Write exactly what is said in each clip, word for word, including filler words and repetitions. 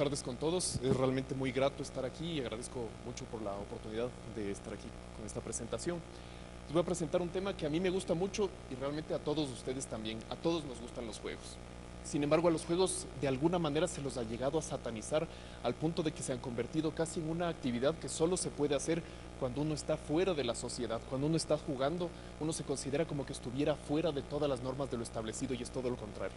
tardes con todos. Es realmente muy grato estar aquí y agradezco mucho por la oportunidad de estar aquí con esta presentación. Les voy a presentar un tema que a mí me gusta mucho y realmente a todos ustedes también. A todos nos gustan los juegos. Sin embargo, a los juegos de alguna manera se los ha llegado a satanizar al punto de que se han convertido casi en una actividad que solo se puede hacer cuando uno está fuera de la sociedad. Cuando uno está jugando, uno se considera como que estuviera fuera de todas las normas de lo establecido y es todo lo contrario.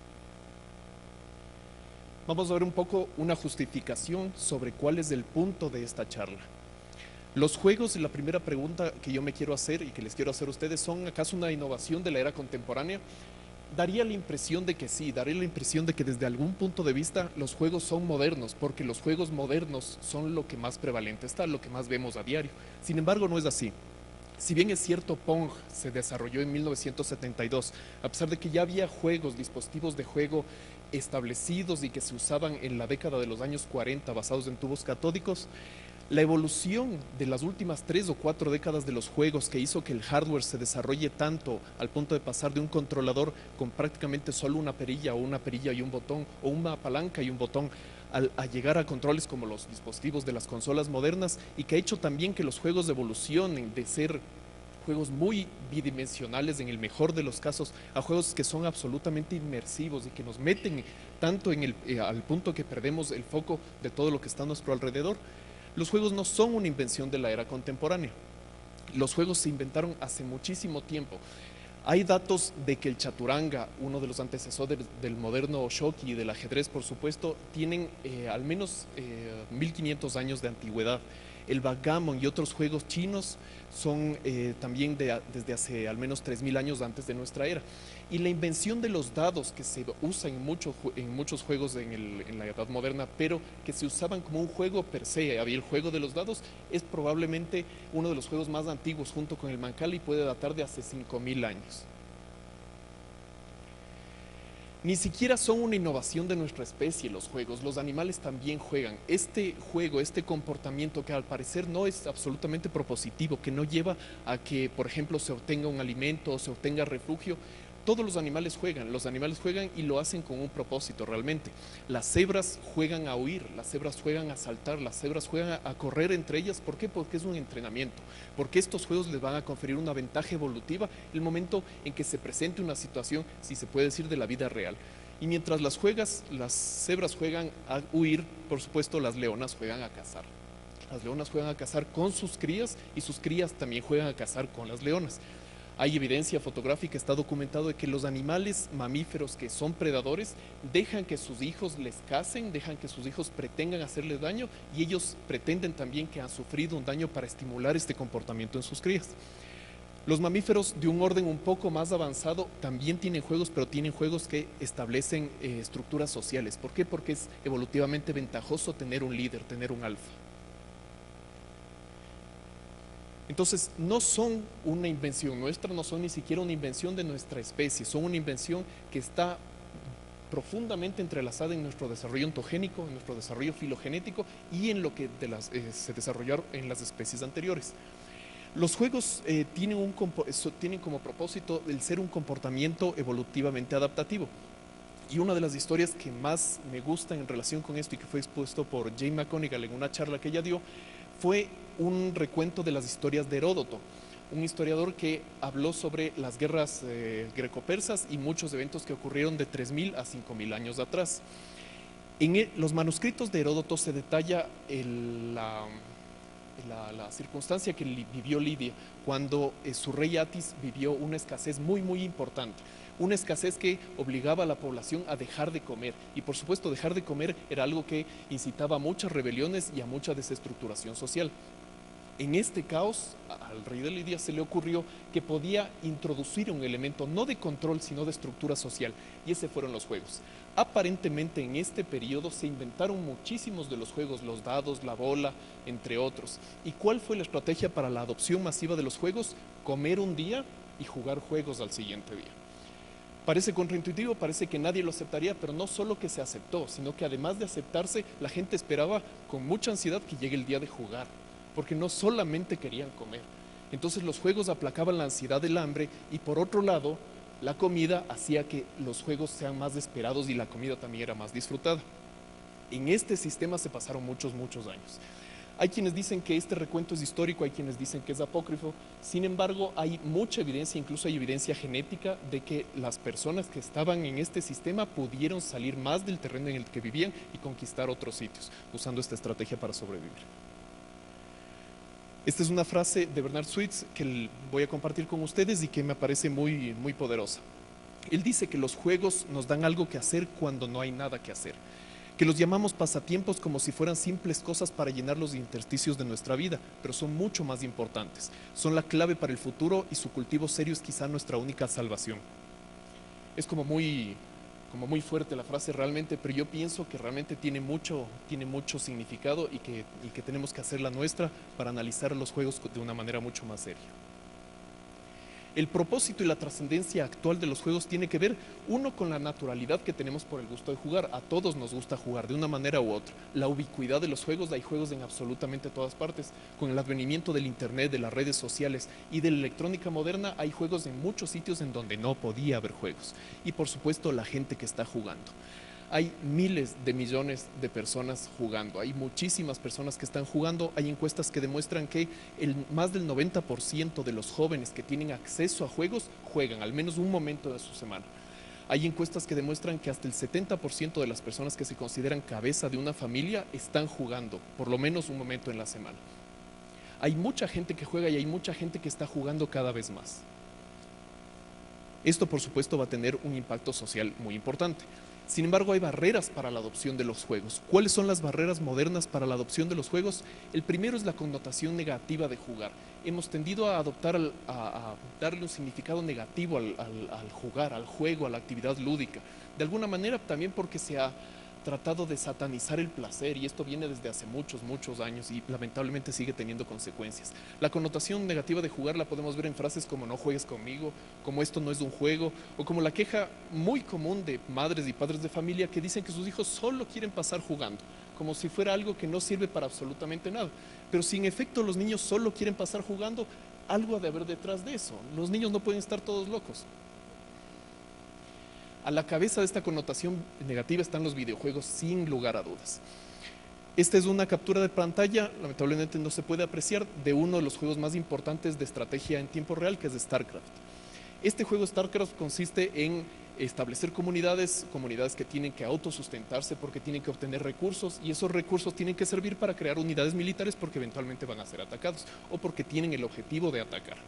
Vamos a ver un poco una justificación sobre cuál es el punto de esta charla. Los juegos, la primera pregunta que yo me quiero hacer y que les quiero hacer a ustedes, ¿son acaso una innovación de la era contemporánea? Daría la impresión de que sí, daría la impresión de que desde algún punto de vista los juegos son modernos, porque los juegos modernos son lo que más prevalente está, lo que más vemos a diario. Sin embargo, no es así. Si bien es cierto, Pong se desarrolló en mil novecientos setenta y dos, a pesar de que ya había juegos, dispositivos de juego establecidos y que se usaban en la década de los años cuarenta basados en tubos catódicos, la evolución de las últimas tres o cuatro décadas de los juegos que hizo que el hardware se desarrolle tanto al punto de pasar de un controlador con prácticamente solo una perilla o una perilla y un botón o una palanca y un botón al, a llegar a controles como los dispositivos de las consolas modernas y que ha hecho también que los juegos evolucionen de ser juegos muy bidimensionales en el mejor de los casos a juegos que son absolutamente inmersivos y que nos meten tanto en el, eh, al punto que perdemos el foco de todo lo que está a nuestro alrededor. Los juegos no son una invención de la era contemporánea. Los juegos se inventaron hace muchísimo tiempo. Hay datos de que el chaturanga, uno de los antecesores del moderno shoki y del ajedrez, por supuesto, tienen eh, al menos eh, mil quinientos años de antigüedad. El backgammon y otros juegos chinos son eh, también de, desde hace al menos tres mil años antes de nuestra era. Y la invención de los dados, que se usa en, mucho, en muchos juegos en, el, en la edad moderna, pero que se usaban como un juego per se, había el juego de los dados, es probablemente uno de los juegos más antiguos junto con el Mancala y puede datar de hace cinco mil años. Ni siquiera son una innovación de nuestra especie los juegos, los animales también juegan. Este juego, este comportamiento que al parecer no es absolutamente propositivo, que no lleva a que, por ejemplo, se obtenga un alimento o se obtenga refugio, todos los animales juegan, los animales juegan y lo hacen con un propósito realmente. Las cebras juegan a huir, las cebras juegan a saltar, las cebras juegan a correr entre ellas. ¿Por qué? Porque es un entrenamiento, porque estos juegos les van a conferir una ventaja evolutiva el momento en que se presente una situación, si se puede decir, de la vida real. Y mientras las, juegas, las cebras juegan a huir, por supuesto las leonas juegan a cazar. Las leonas juegan a cazar con sus crías y sus crías también juegan a cazar con las leonas. Hay evidencia fotográfica, está documentado de que los animales mamíferos que son predadores dejan que sus hijos les cacen, dejan que sus hijos pretendan hacerles daño y ellos pretenden también que han sufrido un daño para estimular este comportamiento en sus crías. Los mamíferos de un orden un poco más avanzado también tienen juegos, pero tienen juegos que establecen eh, estructuras sociales. ¿Por qué? Porque es evolutivamente ventajoso tener un líder, tener un alfa. Entonces, no son una invención nuestra, no son ni siquiera una invención de nuestra especie, son una invención que está profundamente entrelazada en nuestro desarrollo ontogénico, en nuestro desarrollo filogenético y en lo que de las, eh, se desarrollaron en las especies anteriores. Los juegos eh, tienen, un, tienen como propósito el ser un comportamiento evolutivamente adaptativo. Y una de las historias que más me gusta en relación con esto y que fue expuesto por Jane McGonigal en una charla que ella dio, fue un recuento de las historias de Heródoto, un historiador que habló sobre las guerras eh, greco-persas y muchos eventos que ocurrieron de tres mil a cinco mil años atrás. En el, los manuscritos de Heródoto se detalla el, la, la, la circunstancia que vivió Lidia cuando eh, su rey Atis vivió una escasez muy muy importante. Una escasez que obligaba a la población a dejar de comer. Y por supuesto, dejar de comer era algo que incitaba a muchas rebeliones y a mucha desestructuración social. En este caos, al rey de Lidia se le ocurrió que podía introducir un elemento no de control, sino de estructura social. Y ese fueron los juegos. Aparentemente, en este periodo se inventaron muchísimos de los juegos, los dados, la bola, entre otros. ¿Y cuál fue la estrategia para la adopción masiva de los juegos? Comer un día y jugar juegos al siguiente día. Parece contraintuitivo, parece que nadie lo aceptaría, pero no solo que se aceptó, sino que además de aceptarse, la gente esperaba con mucha ansiedad que llegue el día de jugar, porque no solamente querían comer. Entonces los juegos aplacaban la ansiedad del hambre y por otro lado, la comida hacía que los juegos sean más esperados y la comida también era más disfrutada. En este sistema se pasaron muchos, muchos años. Hay quienes dicen que este recuento es histórico, hay quienes dicen que es apócrifo. Sin embargo, hay mucha evidencia, incluso hay evidencia genética, de que las personas que estaban en este sistema pudieron salir más del terreno en el que vivían y conquistar otros sitios, usando esta estrategia para sobrevivir. Esta es una frase de Bernard Sweets que voy a compartir con ustedes y que me parece muy, muy poderosa. Él dice que los juegos nos dan algo que hacer cuando no hay nada que hacer, que los llamamos pasatiempos como si fueran simples cosas para llenar los intersticios de nuestra vida, pero son mucho más importantes. Son la clave para el futuro y su cultivo serio es quizá nuestra única salvación. Es como muy, como muy fuerte la frase realmente, pero yo pienso que realmente tiene mucho, tiene mucho significado y que, y que tenemos que hacerla nuestra para analizar los juegos de una manera mucho más seria. El propósito y la trascendencia actual de los juegos tiene que ver, uno, con la naturalidad que tenemos por el gusto de jugar. A todos nos gusta jugar de una manera u otra. La ubicuidad de los juegos, hay juegos en absolutamente todas partes. Con el advenimiento del internet, de las redes sociales y de la electrónica moderna, hay juegos en muchos sitios en donde no podía haber juegos. Y por supuesto, la gente que está jugando. Hay miles de millones de personas jugando, hay muchísimas personas que están jugando. Hay encuestas que demuestran que el, más del noventa por ciento de los jóvenes que tienen acceso a juegos juegan al menos un momento de su semana. Hay encuestas que demuestran que hasta el setenta por ciento de las personas que se consideran cabeza de una familia están jugando por lo menos un momento en la semana. Hay mucha gente que juega y hay mucha gente que está jugando cada vez más. Esto, por supuesto, va a tener un impacto social muy importante. Sin embargo, hay barreras para la adopción de los juegos. ¿Cuáles son las barreras modernas para la adopción de los juegos? El primero es la connotación negativa de jugar. Hemos tendido a adoptar, a, a darle un significado negativo al, al, al jugar, al juego, a la actividad lúdica. De alguna manera también porque se ha tratado de satanizar el placer, y esto viene desde hace muchos, muchos años y lamentablemente sigue teniendo consecuencias. La connotación negativa de jugar la podemos ver en frases como no juegues conmigo, como esto no es un juego, o como la queja muy común de madres y padres de familia que dicen que sus hijos solo quieren pasar jugando, como si fuera algo que no sirve para absolutamente nada. Pero si en efecto los niños solo quieren pasar jugando, algo ha de haber detrás de eso. Los niños no pueden estar todos locos. A la cabeza de esta connotación negativa están los videojuegos, sin lugar a dudas. Esta es una captura de pantalla, lamentablemente no se puede apreciar, de uno de los juegos más importantes de estrategia en tiempo real, que es StarCraft. Este juego StarCraft consiste en establecer comunidades, comunidades que tienen que autosustentarse porque tienen que obtener recursos, y esos recursos tienen que servir para crear unidades militares porque eventualmente van a ser atacados o porque tienen el objetivo de atacar.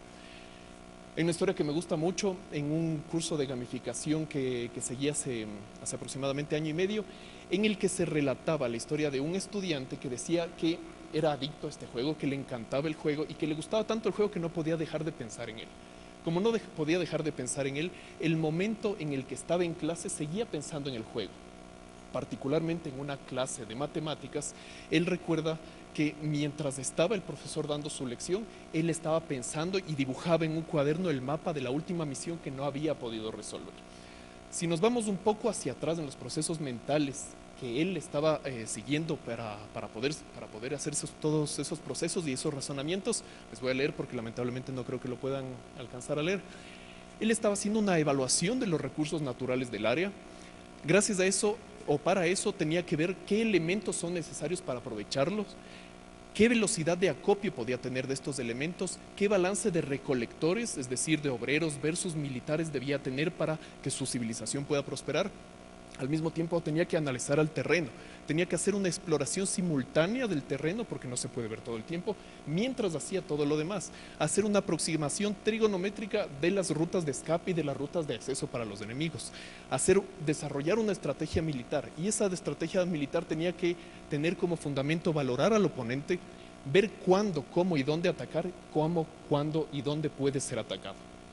Hay una historia que me gusta mucho en un curso de gamificación que, que seguí hace, hace aproximadamente año y medio, en el que se relataba la historia de un estudiante que decía que era adicto a este juego, que le encantaba el juego y que le gustaba tanto el juego que no podía dejar de pensar en él. Como no de, podía dejar de pensar en él, el momento en el que estaba en clase seguía pensando en el juego. Particularmente en una clase de matemáticas, él recuerda que mientras estaba el profesor dando su lección, él estaba pensando y dibujaba en un cuaderno el mapa de la última misión que no había podido resolver. Si nos vamos un poco hacia atrás en los procesos mentales que él estaba eh, siguiendo para, para, poder, para poder hacer esos, todos esos procesos y esos razonamientos, les voy a leer porque lamentablemente no creo que lo puedan alcanzar a leer. Él estaba haciendo una evaluación de los recursos naturales del área. Gracias a eso, o para eso, tenía que ver qué elementos son necesarios para aprovecharlos, qué velocidad de acopio podía tener de estos elementos, qué balance de recolectores, es decir, de obreros versus militares debía tener para que su civilización pueda prosperar. Al mismo tiempo tenía que analizar el terreno, tenía que hacer una exploración simultánea del terreno porque no se puede ver todo el tiempo, mientras hacía todo lo demás, hacer una aproximación trigonométrica de las rutas de escape y de las rutas de acceso para los enemigos, hacer, desarrollar una estrategia militar, y esa estrategia militar tenía que tener como fundamento valorar al oponente, ver cuándo, cómo y dónde atacar, cómo, cuándo y dónde puede ser atacado.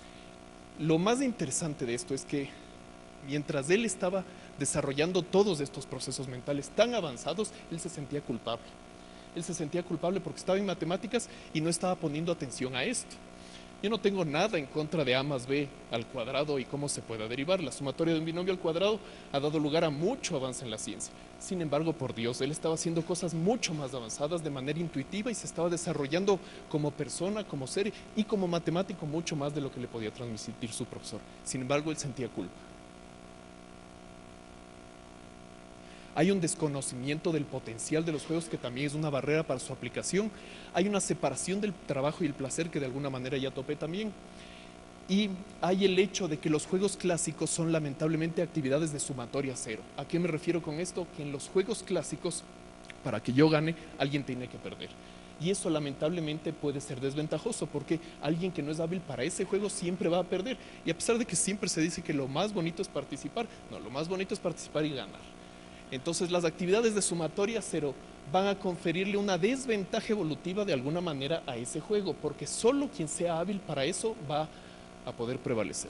Lo más interesante de esto es que mientras él estaba desarrollando todos estos procesos mentales tan avanzados, él se sentía culpable. Él se sentía culpable porque estaba en matemáticas y no estaba poniendo atención a esto. Yo no tengo nada en contra de a más b al cuadrado y cómo se pueda derivar. La sumatoria de un binomio al cuadrado ha dado lugar a mucho avance en la ciencia. Sin embargo, por Dios, él estaba haciendo cosas mucho más avanzadas de manera intuitiva y se estaba desarrollando como persona, como ser y como matemático mucho más de lo que le podía transmitir su profesor. Sin embargo, él sentía culpa. Hay un desconocimiento del potencial de los juegos que también es una barrera para su aplicación. Hay una separación del trabajo y el placer que de alguna manera ya topé también. Y hay el hecho de que los juegos clásicos son lamentablemente actividades de sumatoria cero. ¿A qué me refiero con esto? Que en los juegos clásicos, para que yo gane, alguien tiene que perder. Y eso lamentablemente puede ser desventajoso porque alguien que no es hábil para ese juego siempre va a perder. Y a pesar de que siempre se dice que lo más bonito es participar, no, lo más bonito es participar y ganar. Entonces las actividades de sumatoria cero van a conferirle una desventaja evolutiva de alguna manera a ese juego, porque solo quien sea hábil para eso va a poder prevalecer.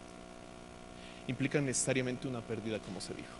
Implica necesariamente una pérdida, como se dijo.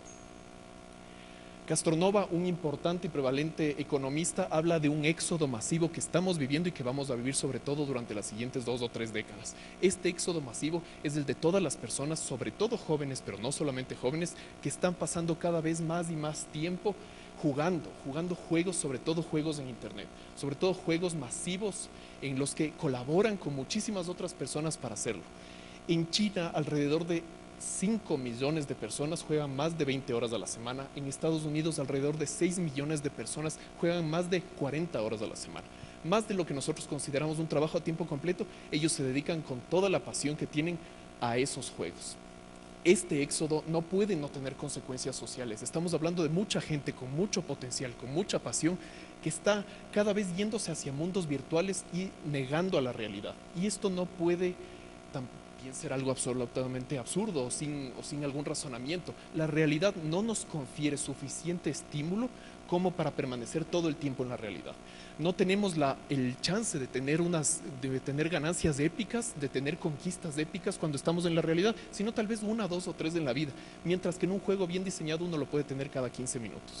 Castronova, un importante y prevalente economista, habla de un éxodo masivo que estamos viviendo y que vamos a vivir sobre todo durante las siguientes dos o tres décadas. Este éxodo masivo es el de todas las personas, sobre todo jóvenes, pero no solamente jóvenes, que están pasando cada vez más y más tiempo jugando, jugando juegos, sobre todo juegos en internet, sobre todo juegos masivos en los que colaboran con muchísimas otras personas para hacerlo. En China, alrededor de cinco millones de personas juegan más de veinte horas a la semana. En Estados Unidos, alrededor de seis millones de personas juegan más de cuarenta horas a la semana. Más de lo que nosotros consideramos un trabajo a tiempo completo, ellos se dedican con toda la pasión que tienen a esos juegos. Este éxodo no puede no tener consecuencias sociales. Estamos hablando de mucha gente con mucho potencial, con mucha pasión, que está cada vez yéndose hacia mundos virtuales y negando a la realidad. Y esto no puede tampoco ser algo absolutamente absurdo o sin, o sin algún razonamiento. La realidad no nos confiere suficiente estímulo como para permanecer todo el tiempo en la realidad. No tenemos la, el chance de tener, unas, de tener ganancias épicas, de tener conquistas épicas cuando estamos en la realidad, sino tal vez una, dos o tres en la vida, mientras que en un juego bien diseñado uno lo puede tener cada quince minutos.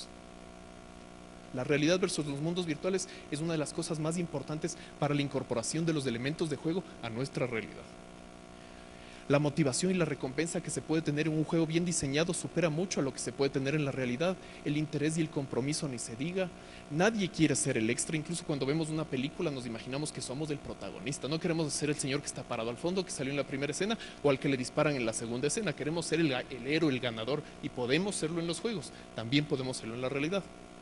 La realidad versus los mundos virtuales es una de las cosas más importantes para la incorporación de los elementos de juego a nuestra realidad. La motivación y la recompensa que se puede tener en un juego bien diseñado supera mucho a lo que se puede tener en la realidad. El interés y el compromiso ni se diga. Nadie quiere ser el extra. Incluso cuando vemos una película nos imaginamos que somos el protagonista. No queremos ser el señor que está parado al fondo, que salió en la primera escena, o al que le disparan en la segunda escena. Queremos ser el, el héroe, el ganador, y podemos serlo en los juegos. También podemos serlo en la realidad.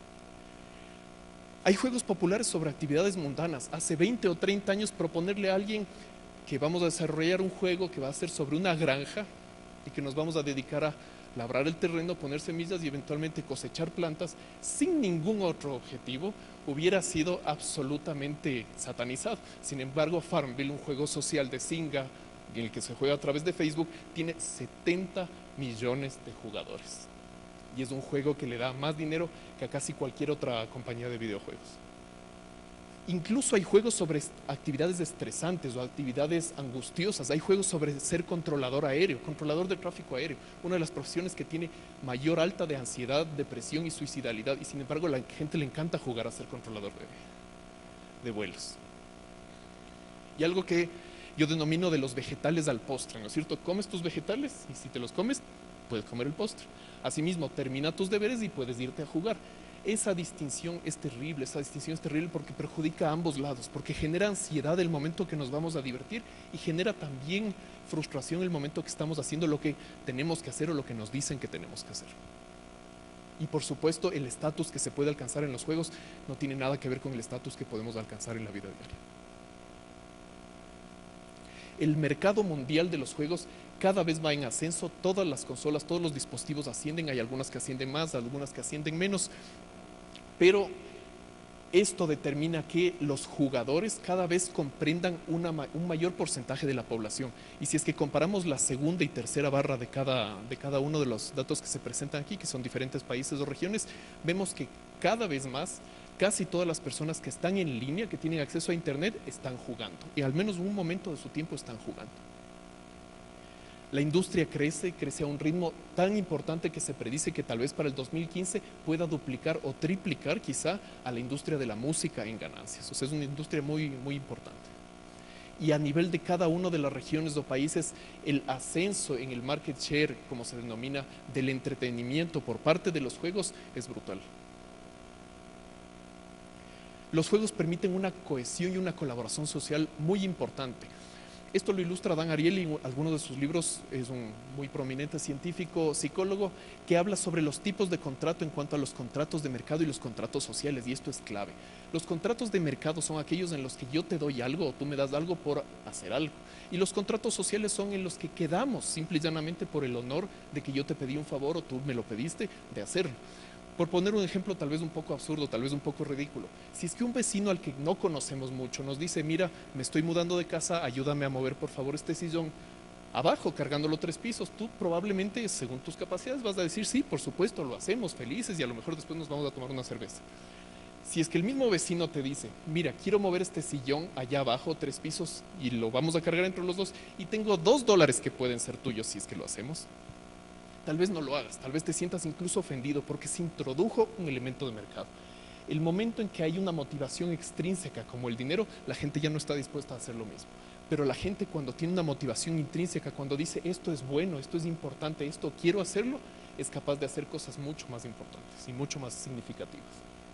Hay juegos populares sobre actividades mundanas. Hace veinte o treinta años proponerle a alguien que vamos a desarrollar un juego que va a ser sobre una granja y que nos vamos a dedicar a labrar el terreno, poner semillas y eventualmente cosechar plantas sin ningún otro objetivo, hubiera sido absolutamente satanizado. Sin embargo, Farmville, un juego social de Zynga, en el que se juega a través de Facebook, tiene setenta millones de jugadores. Y es un juego que le da más dinero que a casi cualquier otra compañía de videojuegos. Incluso hay juegos sobre actividades estresantes o actividades angustiosas. Hay juegos sobre ser controlador aéreo, controlador de tráfico aéreo, una de las profesiones que tiene mayor alta de ansiedad, depresión y suicidalidad, y sin embargo a la gente le encanta jugar a ser controlador de, de vuelos. Y algo que yo denomino de los vegetales al postre, ¿no es cierto? Comes tus vegetales y si te los comes, puedes comer el postre. Asimismo, termina tus deberes y puedes irte a jugar. Esa distinción es terrible, esa distinción es terrible porque perjudica a ambos lados, porque genera ansiedad el momento que nos vamos a divertir y genera también frustración el momento que estamos haciendo lo que tenemos que hacer o lo que nos dicen que tenemos que hacer. Y por supuesto, el estatus que se puede alcanzar en los juegos no tiene nada que ver con el estatus que podemos alcanzar en la vida diaria. El mercado mundial de los juegos cada vez va en ascenso, todas las consolas, todos los dispositivos ascienden, hay algunas que ascienden más, algunas que ascienden menos, pero esto determina que los jugadores cada vez comprendan una, un mayor porcentaje de la población. Y si es que comparamos la segunda y tercera barra de cada, de cada uno de los datos que se presentan aquí, que son diferentes países o regiones, vemos que cada vez más casi todas las personas que están en línea, que tienen acceso a internet, están jugando. Y al menos un momento de su tiempo están jugando. La industria crece, crece a un ritmo tan importante que se predice que tal vez para el dos mil quince pueda duplicar o triplicar quizá a la industria de la música en ganancias. O sea, es una industria muy, muy importante. Y a nivel de cada una de las regiones o países, el ascenso en el market share, como se denomina, del entretenimiento por parte de los juegos es brutal. Los juegos permiten una cohesión y una colaboración social muy importante. Esto lo ilustra Dan Ariely en algunos de sus libros, es un muy prominente científico, psicólogo, que habla sobre los tipos de contrato en cuanto a los contratos de mercado y los contratos sociales, y esto es clave. Los contratos de mercado son aquellos en los que yo te doy algo o tú me das algo por hacer algo, y los contratos sociales son en los que quedamos simple y llanamente por el honor de que yo te pedí un favor o tú me lo pediste de hacerlo. Por poner un ejemplo tal vez un poco absurdo, tal vez un poco ridículo, si es que un vecino al que no conocemos mucho nos dice, mira, me estoy mudando de casa, ayúdame a mover por favor este sillón abajo, cargándolo tres pisos, tú probablemente, según tus capacidades, vas a decir, sí, por supuesto, lo hacemos, felices, y a lo mejor después nos vamos a tomar una cerveza. Si es que el mismo vecino te dice, mira, quiero mover este sillón allá abajo, tres pisos, y lo vamos a cargar entre los dos, y tengo dos dólares que pueden ser tuyos si es que lo hacemos, tal vez no lo hagas, tal vez te sientas incluso ofendido porque se introdujo un elemento de mercado. El momento en que hay una motivación extrínseca como el dinero, la gente ya no está dispuesta a hacer lo mismo. Pero la gente cuando tiene una motivación intrínseca, cuando dice esto es bueno, esto es importante, esto quiero hacerlo, es capaz de hacer cosas mucho más importantes y mucho más significativas.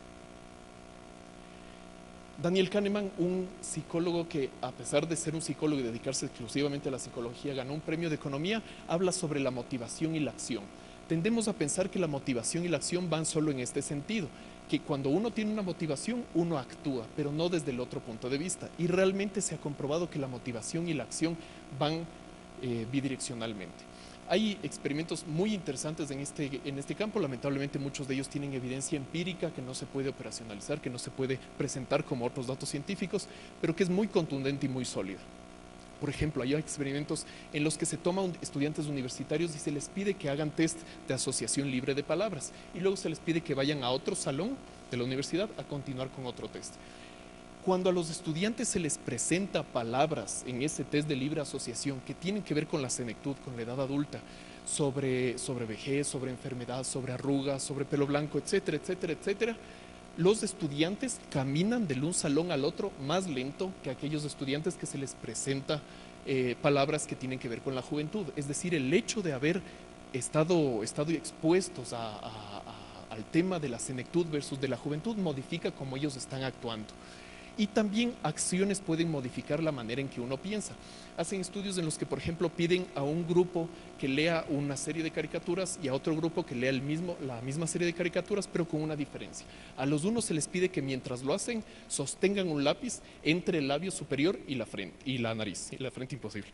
Daniel Kahneman, un psicólogo que a pesar de ser un psicólogo y dedicarse exclusivamente a la psicología, ganó un premio de economía, habla sobre la motivación y la acción. Tendemos a pensar que la motivación y la acción van solo en este sentido, que cuando uno tiene una motivación, uno actúa, pero no desde el otro punto de vista. Y realmente se ha comprobado que la motivación y la acción van eh, bidireccionalmente. Hay experimentos muy interesantes en este, en este campo, lamentablemente muchos de ellos tienen evidencia empírica que no se puede operacionalizar, que no se puede presentar como otros datos científicos, pero que es muy contundente y muy sólida. Por ejemplo, hay experimentos en los que se toman estudiantes universitarios y se les pide que hagan test de asociación libre de palabras y luego se les pide que vayan a otro salón de la universidad a continuar con otro test. Cuando a los estudiantes se les presenta palabras en ese test de libre asociación que tienen que ver con la senectud, con la edad adulta, sobre, sobre vejez, sobre enfermedad, sobre arrugas, sobre pelo blanco, etcétera, etcétera, etcétera, los estudiantes caminan del un salón al otro más lento que aquellos estudiantes que se les presenta eh, palabras que tienen que ver con la juventud. Es decir, el hecho de haber estado, estado expuestos a, a, a, al tema de la senectud versus de la juventud modifica cómo ellos están actuando. Y también acciones pueden modificar la manera en que uno piensa. Hacen estudios en los que, por ejemplo, piden a un grupo que lea una serie de caricaturas y a otro grupo que lea el mismo, la misma serie de caricaturas, pero con una diferencia. A los unos se les pide que mientras lo hacen, sostengan un lápiz entre el labio superior y la frente, y la nariz, y la frente imposible.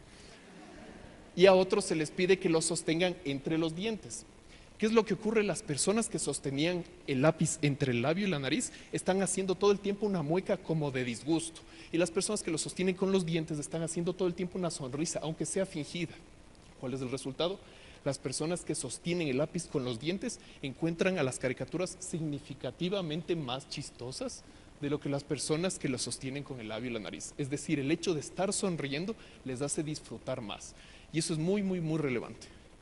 Y a otros se les pide que lo sostengan entre los dientes. ¿Qué es lo que ocurre? Las personas que sostenían el lápiz entre el labio y la nariz están haciendo todo el tiempo una mueca como de disgusto. Y las personas que lo sostienen con los dientes están haciendo todo el tiempo una sonrisa, aunque sea fingida. ¿Cuál es el resultado? Las personas que sostienen el lápiz con los dientes encuentran a las caricaturas significativamente más chistosas de lo que las personas que lo sostienen con el labio y la nariz. Es decir, el hecho de estar sonriendo les hace disfrutar más. Y eso es muy, muy, muy relevante.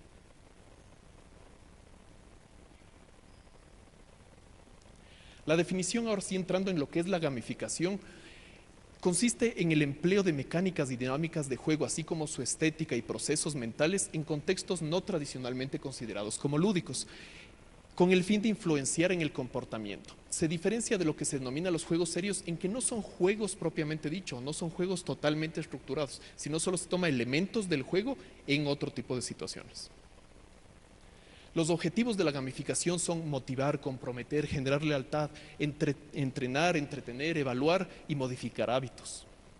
La definición, ahora sí entrando en lo que es la gamificación, consiste en el empleo de mecánicas y dinámicas de juego, así como su estética y procesos mentales en contextos no tradicionalmente considerados como lúdicos, con el fin de influenciar en el comportamiento. Se diferencia de lo que se denomina los juegos serios en que no son juegos propiamente dicho, no son juegos totalmente estructurados, sino solo se toma elementos del juego en otro tipo de situaciones. Los objetivos de la gamificación son motivar, comprometer, generar lealtad, entre, entrenar, entretener, evaluar y modificar hábitos.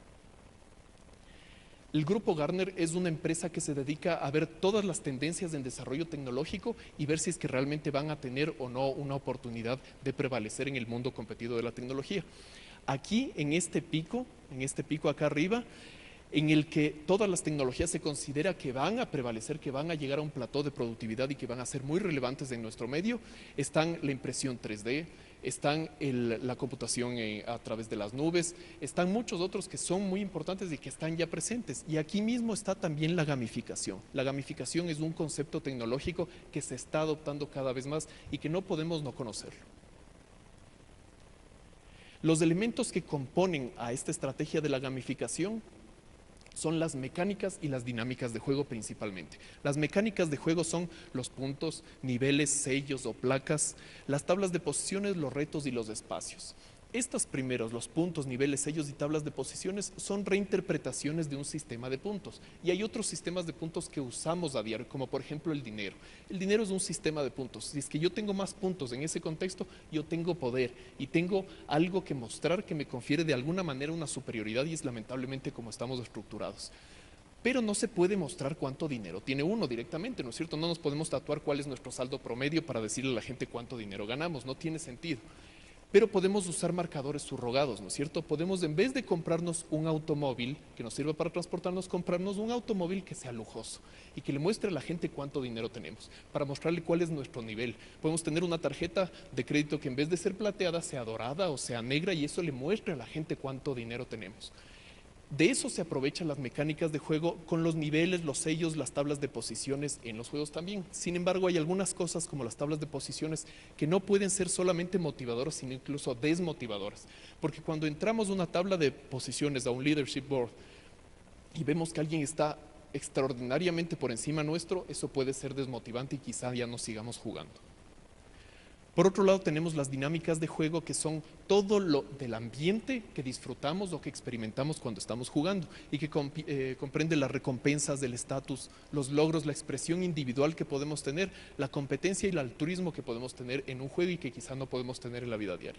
El Grupo Gartner es una empresa que se dedica a ver todas las tendencias en desarrollo tecnológico y ver si es que realmente van a tener o no una oportunidad de prevalecer en el mundo competido de la tecnología. Aquí, en este pico, en este pico acá arriba, en el que todas las tecnologías se considera que van a prevalecer, que van a llegar a un plató de productividad y que van a ser muy relevantes en nuestro medio, están la impresión tres D, están el, la computación eh, a través de las nubes, están muchos otros que son muy importantes y que están ya presentes. Y aquí mismo está también la gamificación. La gamificación es un concepto tecnológico que se está adoptando cada vez más y que no podemos no conocerlo. Los elementos que componen a esta estrategia de la gamificación son las mecánicas y las dinámicas de juego principalmente. Las mecánicas de juego son los puntos, niveles, sellos o placas, las tablas de posiciones, los retos y los espacios. Estos primeros, los puntos, niveles, sellos y tablas de posiciones, son reinterpretaciones de un sistema de puntos. Y hay otros sistemas de puntos que usamos a diario, como por ejemplo el dinero. El dinero es un sistema de puntos. Si es que yo tengo más puntos en ese contexto, yo tengo poder y tengo algo que mostrar que me confiere de alguna manera una superioridad, y es lamentablemente como estamos estructurados. Pero no se puede mostrar cuánto dinero tiene uno directamente, ¿no es cierto? No nos podemos tatuar cuál es nuestro saldo promedio para decirle a la gente cuánto dinero ganamos, no tiene sentido. Pero podemos usar marcadores subrogados, ¿no es cierto? Podemos, en vez de comprarnos un automóvil que nos sirva para transportarnos, comprarnos un automóvil que sea lujoso y que le muestre a la gente cuánto dinero tenemos, para mostrarle cuál es nuestro nivel. Podemos tener una tarjeta de crédito que en vez de ser plateada sea dorada o sea negra, y eso le muestre a la gente cuánto dinero tenemos. De eso se aprovechan las mecánicas de juego con los niveles, los sellos, las tablas de posiciones en los juegos también. Sin embargo, hay algunas cosas como las tablas de posiciones que no pueden ser solamente motivadoras, sino incluso desmotivadoras. Porque cuando entramos a una tabla de posiciones, a un leadership board, y vemos que alguien está extraordinariamente por encima nuestro, eso puede ser desmotivante y quizá ya no sigamos jugando. Por otro lado, tenemos las dinámicas de juego, que son todo lo del ambiente que disfrutamos o que experimentamos cuando estamos jugando, y que comp eh, comprende las recompensas del estatus, los logros, la expresión individual que podemos tener, la competencia y el altruismo que podemos tener en un juego y que quizá no podemos tener en la vida diaria.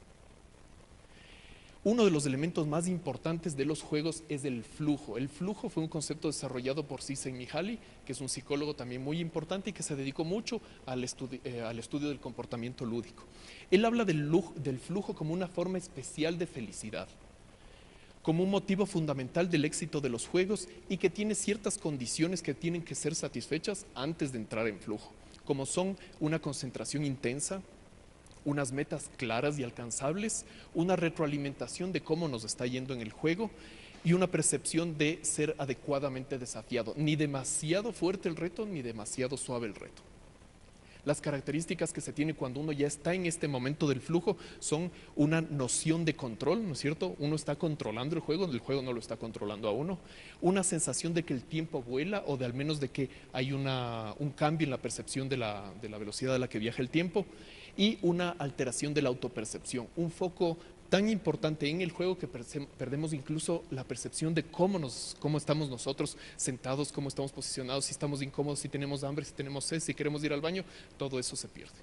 Uno de los elementos más importantes de los juegos es el flujo. El flujo fue un concepto desarrollado por Csikszentmihalyi, que es un psicólogo también muy importante y que se dedicó mucho al, estudi eh, al estudio del comportamiento lúdico. Él habla del, del flujo como una forma especial de felicidad, como un motivo fundamental del éxito de los juegos, y que tiene ciertas condiciones que tienen que ser satisfechas antes de entrar en flujo, como son una concentración intensa, unas metas claras y alcanzables, una retroalimentación de cómo nos está yendo en el juego y una percepción de ser adecuadamente desafiado. Ni demasiado fuerte el reto, ni demasiado suave el reto. Las características que se tiene cuando uno ya está en este momento del flujo son una noción de control, ¿no es cierto? Uno está controlando el juego, el juego no lo está controlando a uno. Una sensación de que el tiempo vuela, o de al menos de que hay una, un cambio en la percepción de la, de la velocidad a la que viaja el tiempo. Y una alteración de la autopercepción, un foco tan importante en el juego que perdemos incluso la percepción de cómo, nos, cómo estamos nosotros sentados, cómo estamos posicionados, si estamos incómodos, si tenemos hambre, si tenemos sed, si queremos ir al baño, todo eso se pierde.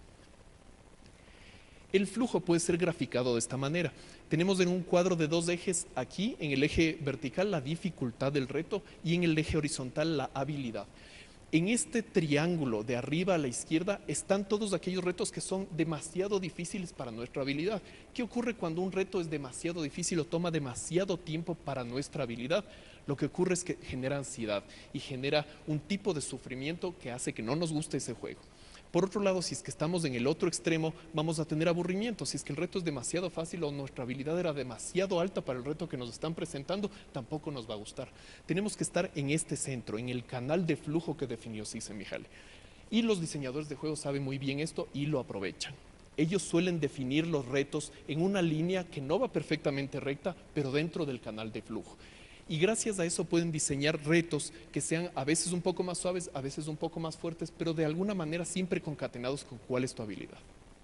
El flujo puede ser graficado de esta manera. Tenemos en un cuadro de dos ejes aquí, en el eje vertical la dificultad del reto y en el eje horizontal la habilidad. En este triángulo de arriba a la izquierda están todos aquellos retos que son demasiado difíciles para nuestra habilidad. ¿Qué ocurre cuando un reto es demasiado difícil o toma demasiado tiempo para nuestra habilidad? Lo que ocurre es que genera ansiedad y genera un tipo de sufrimiento que hace que no nos guste ese juego. Por otro lado, si es que estamos en el otro extremo, vamos a tener aburrimiento. Si es que el reto es demasiado fácil o nuestra habilidad era demasiado alta para el reto que nos están presentando, tampoco nos va a gustar. Tenemos que estar en este centro, en el canal de flujo que definió Csikszentmihalyi. Y los diseñadores de juegos saben muy bien esto y lo aprovechan. Ellos suelen definir los retos en una línea que no va perfectamente recta, pero dentro del canal de flujo. Y gracias a eso pueden diseñar retos que sean a veces un poco más suaves, a veces un poco más fuertes, pero de alguna manera siempre concatenados con cuál es tu habilidad.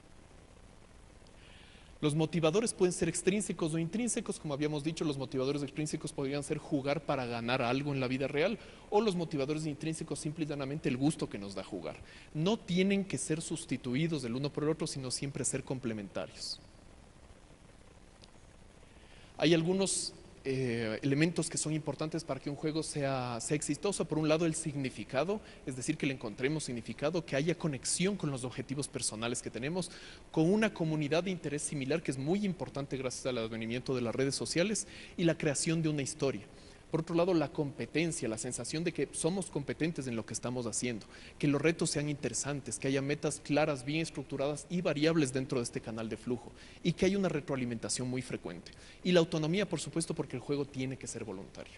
Los motivadores pueden ser extrínsecos o intrínsecos. Como habíamos dicho, los motivadores extrínsecos podrían ser jugar para ganar algo en la vida real, o los motivadores intrínsecos simple y llanamente el gusto que nos da jugar. No tienen que ser sustituidos del uno por el otro, sino siempre ser complementarios. Hay algunos Eh, elementos que son importantes para que un juego sea, sea exitoso. Por un lado, el significado, es decir, que le encontremos significado, que haya conexión con los objetivos personales que tenemos, con una comunidad de interés similar, que es muy importante gracias al advenimiento de las redes sociales, y la creación de una historia. Por otro lado, la competencia, la sensación de que somos competentes en lo que estamos haciendo, que los retos sean interesantes, que haya metas claras, bien estructuradas y variables dentro de este canal de flujo, y que haya una retroalimentación muy frecuente. Y la autonomía, por supuesto, porque el juego tiene que ser voluntario.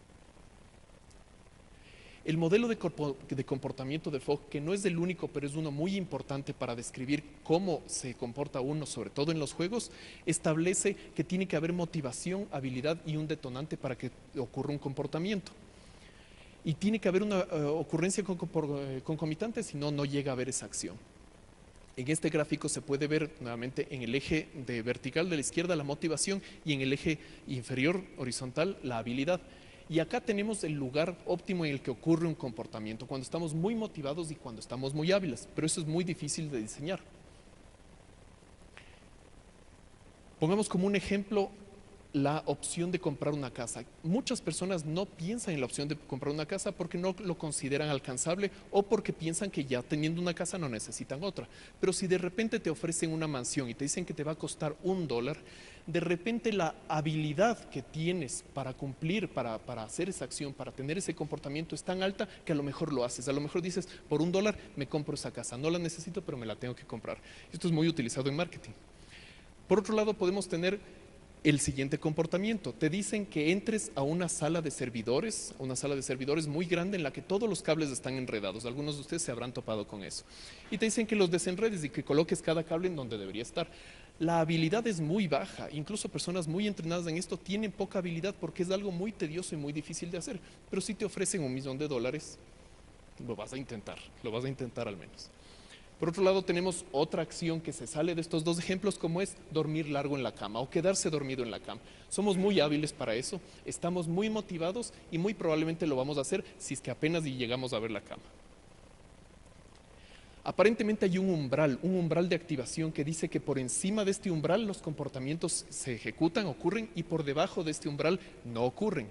El modelo de, de comportamiento de Fogg, que no es el único, pero es uno muy importante para describir cómo se comporta uno, sobre todo en los juegos, establece que tiene que haber motivación, habilidad y un detonante para que ocurra un comportamiento. Y tiene que haber una uh, ocurrencia con, por, uh, concomitante, si no, no llega a haber esa acción. En este gráfico se puede ver nuevamente en el eje de vertical de la izquierda la motivación y en el eje inferior horizontal la habilidad. Y acá tenemos el lugar óptimo en el que ocurre un comportamiento, cuando estamos muy motivados y cuando estamos muy hábiles, pero eso es muy difícil de diseñar. Pongamos como un ejemplo la opción de comprar una casa. Muchas personas no piensan en la opción de comprar una casa porque no lo consideran alcanzable o porque piensan que ya teniendo una casa no necesitan otra. Pero si de repente te ofrecen una mansión y te dicen que te va a costar un dólar, de repente la habilidad que tienes para cumplir, para, para hacer esa acción, para tener ese comportamiento es tan alta que a lo mejor lo haces. A lo mejor dices, por un dólar me compro esa casa. No la necesito, pero me la tengo que comprar. Esto es muy utilizado en marketing. Por otro lado, podemos tener el siguiente comportamiento. Te dicen que entres a una sala de servidores, una sala de servidores muy grande en la que todos los cables están enredados. Algunos de ustedes se habrán topado con eso. Y te dicen que los desenredes y que coloques cada cable en donde debería estar. La habilidad es muy baja. Incluso personas muy entrenadas en esto tienen poca habilidad porque es algo muy tedioso y muy difícil de hacer. Pero si te ofrecen un millón de dólares, lo vas a intentar, lo vas a intentar al menos. Por otro lado, tenemos otra acción que se sale de estos dos ejemplos, como es dormir largo en la cama o quedarse dormido en la cama. Somos muy hábiles para eso, estamos muy motivados y muy probablemente lo vamos a hacer si es que apenas llegamos a ver la cama. Aparentemente hay un umbral, un umbral de activación que dice que por encima de este umbral los comportamientos se ejecutan, ocurren, y por debajo de este umbral no ocurren.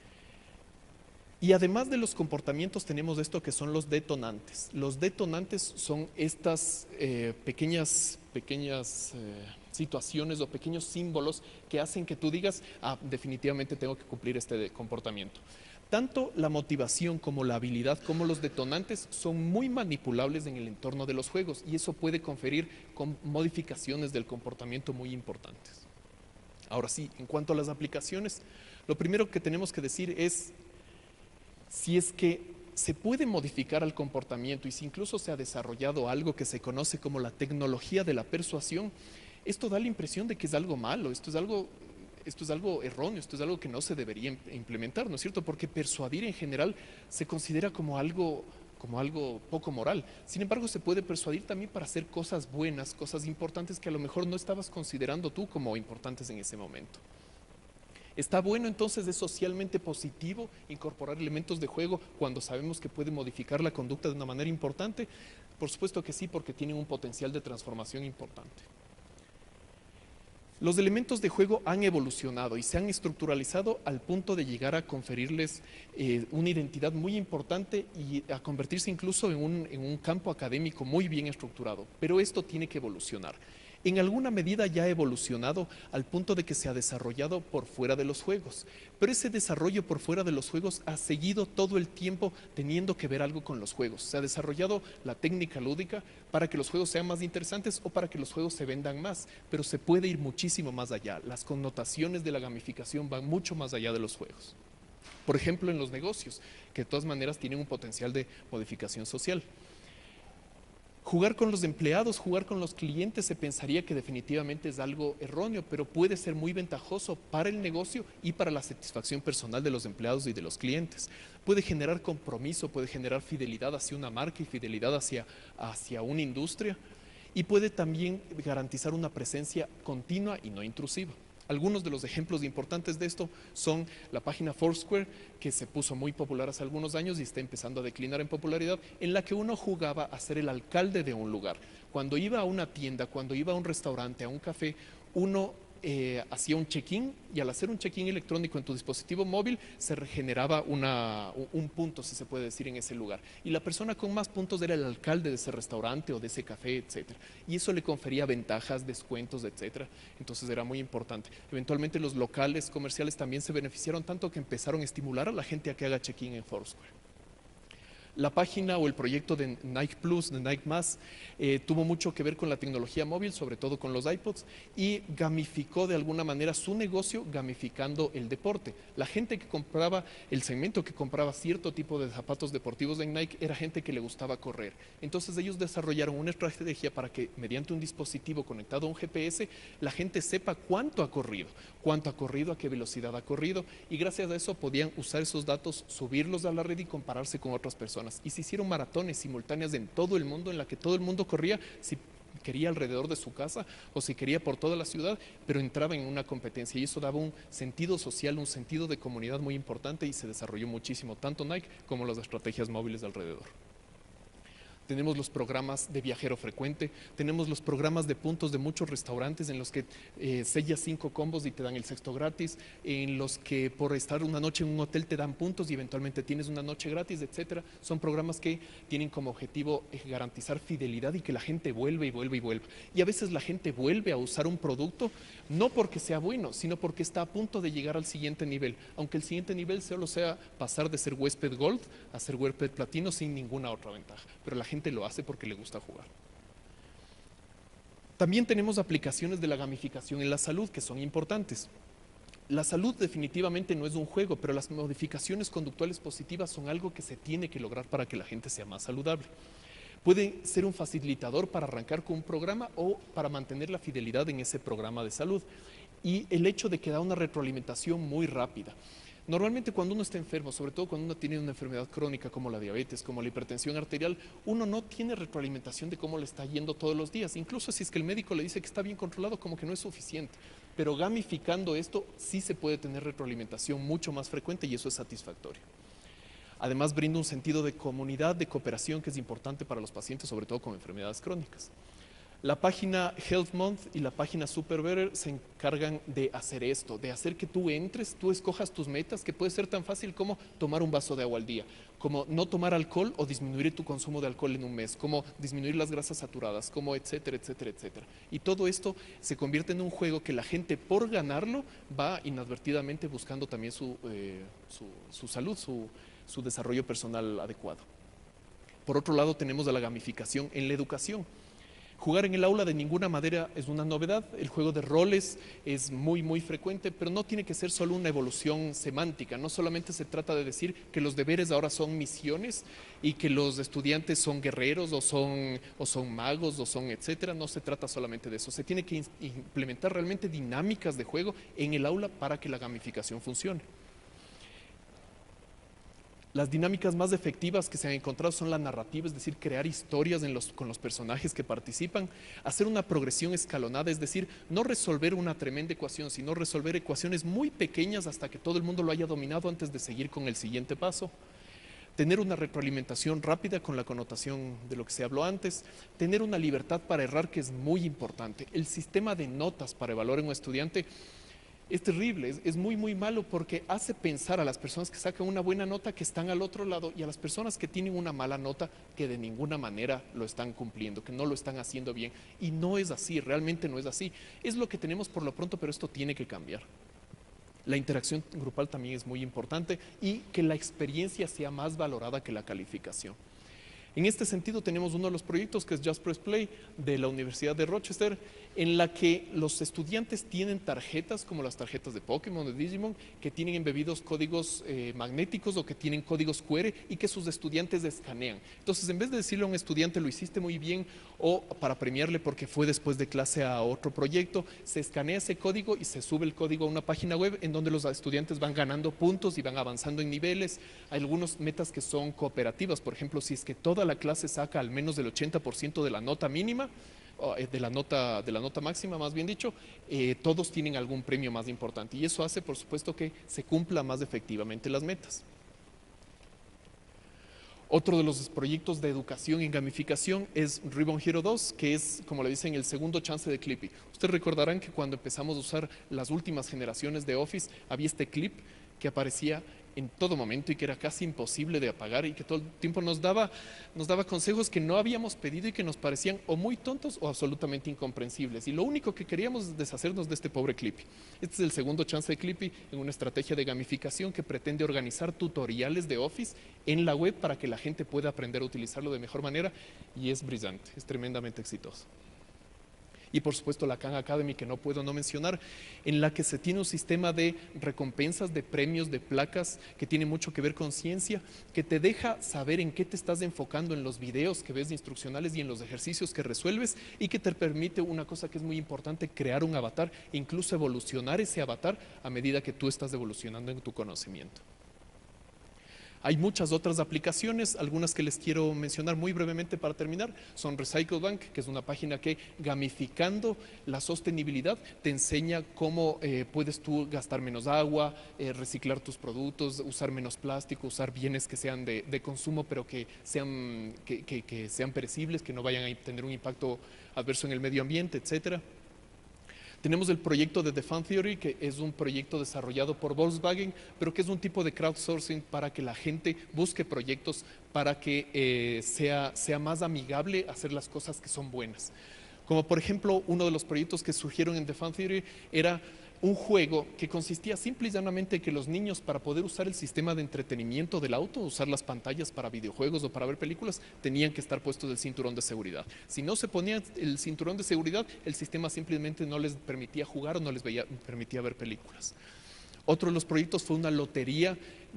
Y además de los comportamientos tenemos esto que son los detonantes. Los detonantes son estas eh, pequeñas, pequeñas eh, situaciones o pequeños símbolos que hacen que tú digas, ah, definitivamente tengo que cumplir este comportamiento. Tanto la motivación como la habilidad como los detonantes son muy manipulables en el entorno de los juegos y eso puede conferir con modificaciones del comportamiento muy importantes. Ahora sí, en cuanto a las aplicaciones, lo primero que tenemos que decir es si es que se puede modificar el comportamiento y si incluso se ha desarrollado algo que se conoce como la tecnología de la persuasión, esto da la impresión de que es algo malo, esto es algo, esto es algo erróneo, esto es algo que no se debería implementar, ¿no es cierto? Porque persuadir en general se considera como algo, como algo poco moral. Sin embargo, se puede persuadir también para hacer cosas buenas, cosas importantes que a lo mejor no estabas considerando tú como importantes en ese momento. ¿Está bueno entonces, es socialmente positivo incorporar elementos de juego cuando sabemos que puede modificar la conducta de una manera importante? Por supuesto que sí, porque tienen un potencial de transformación importante. Los elementos de juego han evolucionado y se han estructuralizado al punto de llegar a conferirles eh, una identidad muy importante y a convertirse incluso en un, en un campo académico muy bien estructurado. Pero esto tiene que evolucionar. En alguna medida ya ha evolucionado al punto de que se ha desarrollado por fuera de los juegos. Pero ese desarrollo por fuera de los juegos ha seguido todo el tiempo teniendo que ver algo con los juegos. Se ha desarrollado la técnica lúdica para que los juegos sean más interesantes o para que los juegos se vendan más, pero se puede ir muchísimo más allá. Las connotaciones de la gamificación van mucho más allá de los juegos. Por ejemplo, en los negocios, que de todas maneras tienen un potencial de modificación social. Jugar con los empleados, jugar con los clientes, se pensaría que definitivamente es algo erróneo, pero puede ser muy ventajoso para el negocio y para la satisfacción personal de los empleados y de los clientes. Puede generar compromiso, puede generar fidelidad hacia una marca y fidelidad hacia, hacia una industria, y puede también garantizar una presencia continua y no intrusiva. Algunos de los ejemplos importantes de esto son la página Foursquare, que se puso muy popular hace algunos años y está empezando a declinar en popularidad, en la que uno jugaba a ser el alcalde de un lugar. Cuando iba a una tienda, cuando iba a un restaurante, a un café, uno eh, hacía un check-in y al hacer un check-in electrónico en tu dispositivo móvil se regeneraba una, un punto, si se puede decir, en ese lugar. Y la persona con más puntos era el alcalde de ese restaurante o de ese café, etcétera. Y eso le confería ventajas, descuentos, etcétera. Entonces era muy importante. Eventualmente los locales comerciales también se beneficiaron tanto que empezaron a estimular a la gente a que haga check-in en Foursquare. La página o el proyecto de Nike Plus, de Nike Más, eh, tuvo mucho que ver con la tecnología móvil, sobre todo con los iPods, y gamificó de alguna manera su negocio gamificando el deporte. La gente que compraba, el segmento que compraba cierto tipo de zapatos deportivos en Nike era gente que le gustaba correr. Entonces ellos desarrollaron una estrategia para que mediante un dispositivo conectado a un G P S, la gente sepa cuánto ha corrido, cuánto ha corrido, a qué velocidad ha corrido, y gracias a eso podían usar esos datos, subirlos a la red y compararse con otras personas. Y se hicieron maratones simultáneas en todo el mundo, en la que todo el mundo corría quería alrededor de su casa o si quería por toda la ciudad, pero entraba en una competencia y eso daba un sentido social, un sentido de comunidad muy importante y se desarrolló muchísimo, tanto Nike como las estrategias móviles de alrededor. Tenemos los programas de viajero frecuente, tenemos los programas de puntos de muchos restaurantes en los que eh, sellas cinco combos y te dan el sexto gratis, en los que por estar una noche en un hotel te dan puntos y eventualmente tienes una noche gratis, etcétera. Son programas que tienen como objetivo eh, garantizar fidelidad y que la gente vuelva y vuelva y vuelva. Y a veces la gente vuelve a usar un producto no porque sea bueno, sino porque está a punto de llegar al siguiente nivel, aunque el siguiente nivel solo sea pasar de ser huésped gold a ser huésped platino sin ninguna otra ventaja. Pero la gente lo hace porque le gusta jugar. También tenemos aplicaciones de la gamificación en la salud que son importantes. La salud definitivamente no es un juego, pero las modificaciones conductuales positivas son algo que se tiene que lograr para que la gente sea más saludable. Puede ser un facilitador para arrancar con un programa o para mantener la fidelidad en ese programa de salud. Y el hecho de que da una retroalimentación muy rápida. Normalmente cuando uno está enfermo, sobre todo cuando uno tiene una enfermedad crónica como la diabetes, como la hipertensión arterial, uno no tiene retroalimentación de cómo le está yendo todos los días. Incluso si es que el médico le dice que está bien controlado, como que no es suficiente. Pero gamificando esto sí se puede tener retroalimentación mucho más frecuente y eso es satisfactorio. Además brinda un sentido de comunidad, de cooperación que es importante para los pacientes, sobre todo con enfermedades crónicas. La página Health Month y la página Super Better se encargan de hacer esto, de hacer que tú entres, tú escojas tus metas, que puede ser tan fácil como tomar un vaso de agua al día, como no tomar alcohol o disminuir tu consumo de alcohol en un mes, como disminuir las grasas saturadas, como etcétera, etcétera, etcétera. Y todo esto se convierte en un juego que la gente por ganarlo va inadvertidamente buscando también su, eh, su, su salud, su, su desarrollo personal adecuado. Por otro lado tenemos a la gamificación en la educación. Jugar en el aula de ninguna manera es una novedad, el juego de roles es muy muy frecuente, pero no tiene que ser solo una evolución semántica, no solamente se trata de decir que los deberes ahora son misiones y que los estudiantes son guerreros o son, o son magos o son etcétera, no se trata solamente de eso, se tiene que implementar realmente dinámicas de juego en el aula para que la gamificación funcione. Las dinámicas más efectivas que se han encontrado son la narrativa, es decir, crear historias en los, con los personajes que participan, hacer una progresión escalonada, es decir, no resolver una tremenda ecuación, sino resolver ecuaciones muy pequeñas hasta que todo el mundo lo haya dominado antes de seguir con el siguiente paso. Tener una retroalimentación rápida con la connotación de lo que se habló antes, tener una libertad para errar que es muy importante. El sistema de notas para evaluar a un estudiante es terrible, es, es muy muy malo porque hace pensar a las personas que sacan una buena nota que están al otro lado y a las personas que tienen una mala nota que de ninguna manera lo están cumpliendo, que no lo están haciendo bien. Y no es así, realmente no es así. Es lo que tenemos por lo pronto, pero esto tiene que cambiar. La interacción grupal también es muy importante y que la experiencia sea más valorada que la calificación. En este sentido tenemos uno de los proyectos que es Just Press Play de la Universidad de Rochester, en la que los estudiantes tienen tarjetas como las tarjetas de Pokémon, de Digimon, que tienen embebidos códigos eh, magnéticos o que tienen códigos Q R y que sus estudiantes escanean. Entonces, en vez de decirle a un estudiante lo hiciste muy bien o para premiarle porque fue después de clase a otro proyecto, se escanea ese código y se sube el código a una página web en donde los estudiantes van ganando puntos y van avanzando en niveles. Hay algunas metas que son cooperativas, por ejemplo, si es que toda la clase saca al menos del ochenta por ciento de la nota mínima, de la nota, de la nota máxima más bien dicho, eh, todos tienen algún premio más importante y eso hace por supuesto que se cumpla más efectivamente las metas. Otro de los proyectos de educación en gamificación es Ribbon Hero dos, que es, como le dicen, el segundo chance de Clippy. Ustedes recordarán que cuando empezamos a usar las últimas generaciones de Office, había este clip que aparecía en todo momento y que era casi imposible de apagar y que todo el tiempo nos daba, nos daba consejos que no habíamos pedido y que nos parecían o muy tontos o absolutamente incomprensibles. Y lo único que queríamos es deshacernos de este pobre Clippy. Este es el segundo chance de Clippy en una estrategia de gamificación que pretende organizar tutoriales de Office en la web para que la gente pueda aprender a utilizarlo de mejor manera y es brillante, es tremendamente exitoso. Y por supuesto la Khan Academy, que no puedo no mencionar, en la que se tiene un sistema de recompensas, de premios, de placas, que tiene mucho que ver con ciencia, que te deja saber en qué te estás enfocando en los videos que ves instruccionales y en los ejercicios que resuelves y que te permite una cosa que es muy importante, crear un avatar e incluso evolucionar ese avatar a medida que tú estás evolucionando en tu conocimiento. Hay muchas otras aplicaciones, algunas que les quiero mencionar muy brevemente para terminar, son Recycle Bank, que es una página que gamificando la sostenibilidad te enseña cómo eh, puedes tú gastar menos agua, eh, reciclar tus productos, usar menos plástico, usar bienes que sean de, de consumo pero que sean, que, que, que sean perecibles, que no vayan a tener un impacto adverso en el medio ambiente, etcétera. Tenemos el proyecto de The Fan Theory, que es un proyecto desarrollado por Volkswagen, pero que es un tipo de crowdsourcing para que la gente busque proyectos para que eh, sea, sea más amigable hacer las cosas que son buenas. Como por ejemplo, uno de los proyectos que surgieron en The Fan Theory era un juego que consistía simple y llanamente en que los niños, para poder usar el sistema de entretenimiento del auto, usar las pantallas para videojuegos o para ver películas, tenían que estar puestos el cinturón de seguridad. Si no se ponía el cinturón de seguridad, el sistema simplemente no les permitía jugar o no les veía, permitía ver películas. Otro de los proyectos fue una lotería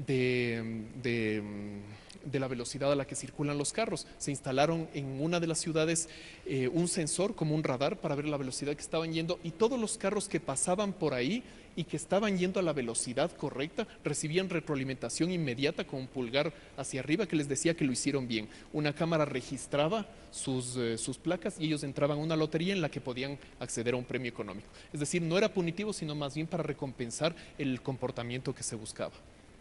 de, de, de la velocidad a la que circulan los carros. Se instalaron en una de las ciudades eh, un sensor como un radar para ver la velocidad que estaban yendo, y todos los carros que pasaban por ahí y que estaban yendo a la velocidad correcta recibían retroalimentación inmediata con un pulgar hacia arriba que les decía que lo hicieron bien. Una cámara registraba sus, eh, sus placas y ellos entraban a una lotería en la que podían acceder a un premio económico. Es decir, no era punitivo, sino más bien para recompensar el comportamiento que se buscaba.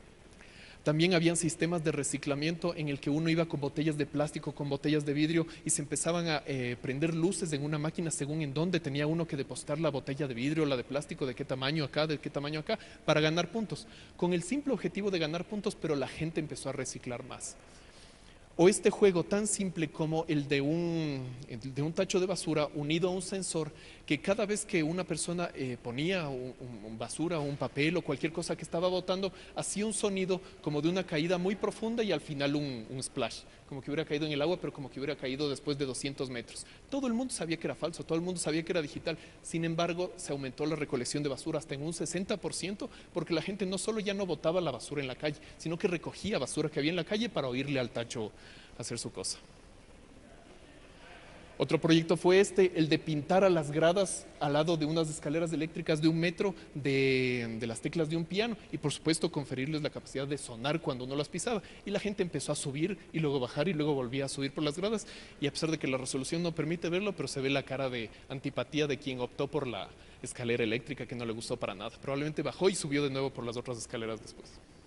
También habían sistemas de reciclamiento en el que uno iba con botellas de plástico, con botellas de vidrio, y se empezaban a eh, prender luces en una máquina según en dónde tenía uno que depositar la botella de vidrio, la de plástico, de qué tamaño acá, de qué tamaño acá, para ganar puntos. Con el simple objetivo de ganar puntos, pero la gente empezó a reciclar más. O este juego tan simple como el de un, el de un tacho de basura unido a un sensor, que cada vez que una persona eh, ponía un, un basura o un papel o cualquier cosa que estaba botando, hacía un sonido como de una caída muy profunda y al final un, un splash, como que hubiera caído en el agua, pero como que hubiera caído después de doscientos metros. Todo el mundo sabía que era falso, todo el mundo sabía que era digital. Sin embargo, se aumentó la recolección de basura hasta en un sesenta por ciento, porque la gente no solo ya no botaba la basura en la calle, sino que recogía basura que había en la calle para oírle al tacho hacer su cosa. Otro proyecto fue este, el de pintar a las gradas al lado de unas escaleras eléctricas de un metro de, de las teclas de un piano, y por supuesto conferirles la capacidad de sonar cuando uno las pisaba, y la gente empezó a subir y luego bajar y luego volvía a subir por las gradas, y a pesar de que la resolución no permite verlo, pero se ve la cara de antipatía de quien optó por la escalera eléctrica, que no le gustó para nada. Probablemente bajó y subió de nuevo por las otras escaleras después.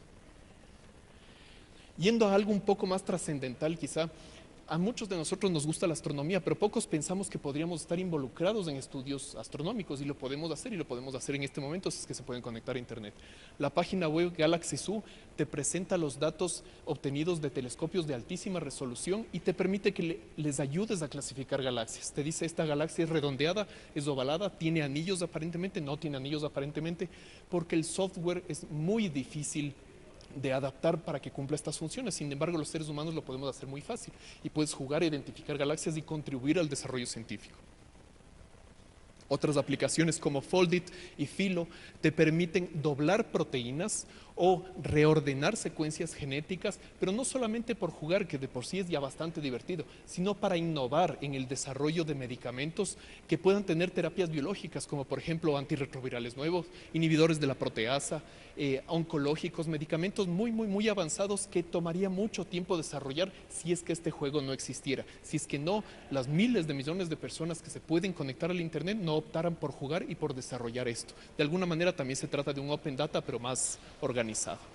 Yendo a algo un poco más trascendental quizá, a muchos de nosotros nos gusta la astronomía, pero pocos pensamos que podríamos estar involucrados en estudios astronómicos, y lo podemos hacer, y lo podemos hacer en este momento si es que se pueden conectar a internet. La página web Galaxy Zoo te presenta los datos obtenidos de telescopios de altísima resolución y te permite que le, les ayudes a clasificar galaxias. Te dice: esta galaxia es redondeada, es ovalada, tiene anillos aparentemente, no tiene anillos aparentemente, porque el software es muy difícil de adaptar para que cumpla estas funciones. Sin embargo, los seres humanos lo podemos hacer muy fácil, y puedes jugar a identificar galaxias y contribuir al desarrollo científico. Otras aplicaciones como Foldit y Philo te permiten doblar proteínas o reordenar secuencias genéticas, pero no solamente por jugar, que de por sí es ya bastante divertido, sino para innovar en el desarrollo de medicamentos que puedan tener terapias biológicas, como por ejemplo antirretrovirales nuevos, inhibidores de la proteasa, eh, oncológicos, medicamentos muy, muy, muy avanzados que tomaría mucho tiempo desarrollar si es que este juego no existiera, si es que no las miles de millones de personas que se pueden conectar al internet no optaran por jugar y por desarrollar esto. De alguna manera también se trata de un open data, pero más organizado.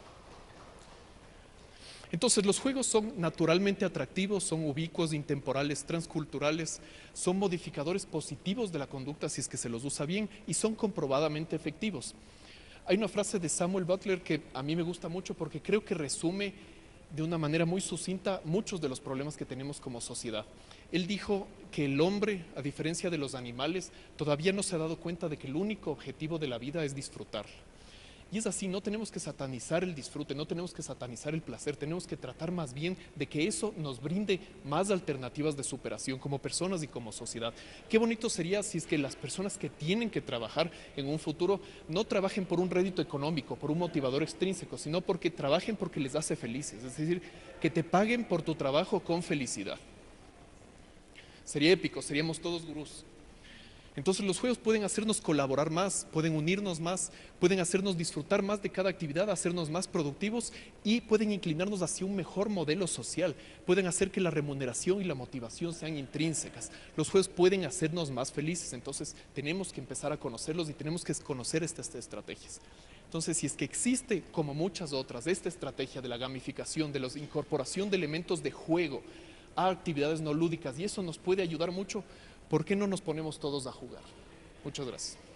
Entonces, los juegos son naturalmente atractivos, son ubicuos, intemporales, transculturales, son modificadores positivos de la conducta si es que se los usa bien, y son comprobadamente efectivos. Hay una frase de Samuel Butler que a mí me gusta mucho porque creo que resume de una manera muy sucinta muchos de los problemas que tenemos como sociedad. Él dijo que el hombre, a diferencia de los animales, todavía no se ha dado cuenta de que el único objetivo de la vida es disfrutar. Y es así, no tenemos que satanizar el disfrute, no tenemos que satanizar el placer, tenemos que tratar más bien de que eso nos brinde más alternativas de superación como personas y como sociedad. Qué bonito sería si es que las personas que tienen que trabajar en un futuro no trabajen por un rédito económico, por un motivador extrínseco, sino porque trabajen porque les hace felices, es decir, que te paguen por tu trabajo con felicidad. Sería épico, seríamos todos gurús. Entonces los juegos pueden hacernos colaborar más, pueden unirnos más, pueden hacernos disfrutar más de cada actividad, hacernos más productivos y pueden inclinarnos hacia un mejor modelo social, pueden hacer que la remuneración y la motivación sean intrínsecas. Los juegos pueden hacernos más felices, entonces tenemos que empezar a conocerlos y tenemos que conocer estas estrategias. Entonces, si es que existe, como muchas otras, esta estrategia de la gamificación, de la incorporación de elementos de juego a actividades no lúdicas, y eso nos puede ayudar mucho, ¿por qué no nos ponemos todos a jugar? Muchas gracias.